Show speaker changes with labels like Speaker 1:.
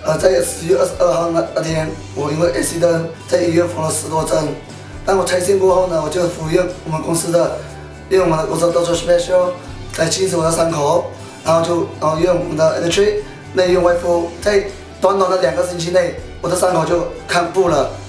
Speaker 1: 在10月22号那天，我因为 accident 在医院缝了10多针。当我拆线过后呢，我就服用我们公司的Dr. Special 来清洗我的伤口，然后用我们的 Electric 内用外敷，在短短的2个星期内，我的伤口就康复了。